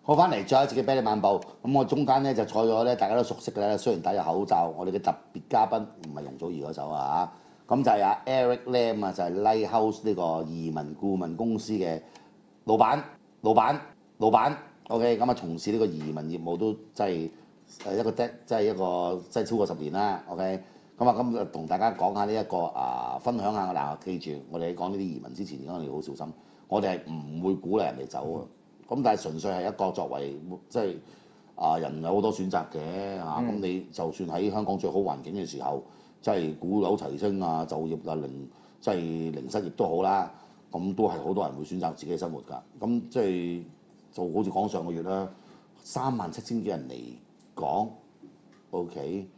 好翻嚟，再一次嘅啤梨漫步。咁我中間咧就坐咗咧，大家都熟悉嘅咧。雖然戴咗口罩，我哋嘅特別嘉賓唔係容祖兒嗰首啊，咁就係阿 Eric Lam 啊，就係 Lighthouse 呢個移民顧問公司嘅老闆。OK， 咁啊從事呢個移民業務都真係一個真係超過10年啦。OK，咁啊就同大家講下呢一個分享下嗱，記住我哋喺講呢啲移民之前，我哋好小心，我哋係唔會鼓勵人哋走啊。咁但係純粹係一個作為即係人有好多選擇嘅嚇，咁你就算喺香港最好環境嘅時候，即係股樓提升啊，就業啊即係零失業都好啦，咁都係好多人會選擇自己嘅生活㗎。咁即係就好似講上個月啦，37000幾人嚟講 ，OK，